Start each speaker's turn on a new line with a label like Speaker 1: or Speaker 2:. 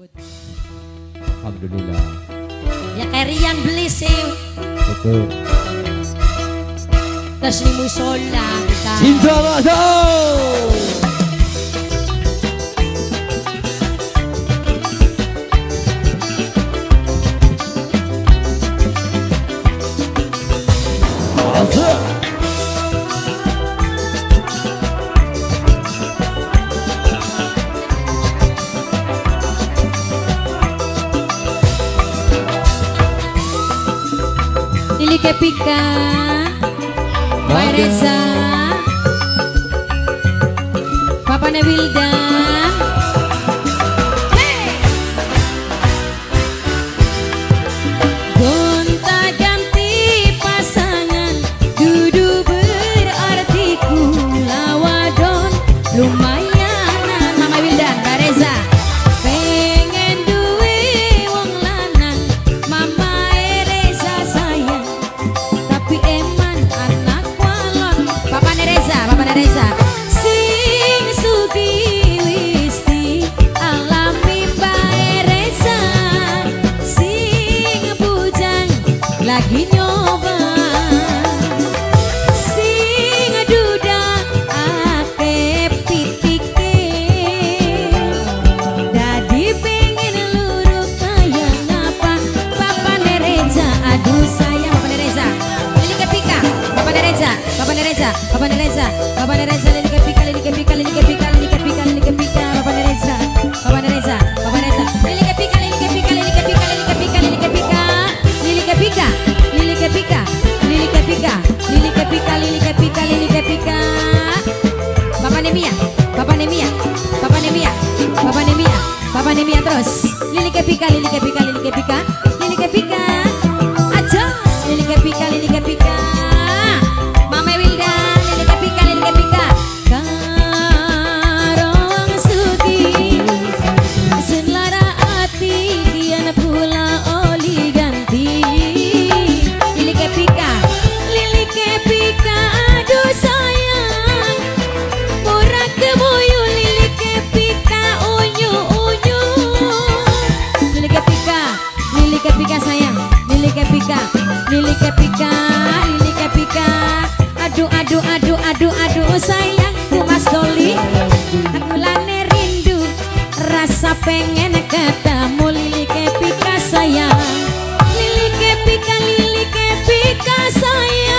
Speaker 1: Alhamdulillah.
Speaker 2: Ya kerian beli sih.
Speaker 1: Betul.
Speaker 2: Terus di musola kita.
Speaker 1: Cinta Masa.
Speaker 2: Lili Kepika, Mbak Reza, Papa Wildan. Gonta ganti pasangan, dudu berartiku lawadon lumayanan. Mama Wildan, Mbak Reza. Pengen duwe wong lanang, Mama Reza sayang. Tapi eman anak walon. Papa Reza. Sing sugi wisti alami Mbak Reza. Sing bujang lagi nyoba. Sing duda ake pitike. Dadi pengen luruk kayak ngapa. Papa Reza, aduh sayang Papa Reza. Lili Kepika, Papa Reza, Papa Reza, Papa Reza, Papa Reza, Lili Kepika, Lili Kepika, Lili Kepika, Lili Kepika, Lili Kepika, Papa Reza, Papa Reza, Papa Reza, Lili Kepika, Lili Kepika, Lili Kepika, Lili Kepika, Lili Kepika, Lili Kepika, Lili Kepika, Lili Kepika, Lili Kepika, Lili Kepika, Lili Kepika, Papa Nemia, Papa Nemia, Papa Nemia, Papa Nemia, Papa Nemia terus, Lili Kepika, Lili Kepika, Lili Kepika, Lili Kepika, aja, Lili Kepika, Lili Kepika. Mama Wildan, Lili Kepika, Lili Kepika. Karong sugi senlara ati kian pula oli ganti. Lili Kepika, Lili Kepika, aduh sayang. Ora kemoyo Lili Kepika, unyu. Lili Kepika, Lili Kepika sayang. Lili Kepika, Lili Kepika, Lili Kepika. Aduh sayangku Mas Doli. Aku lane rindu rasa pengen ketemu Lili Kepika sayang. Lili Kepika, Lili Kepika sayang.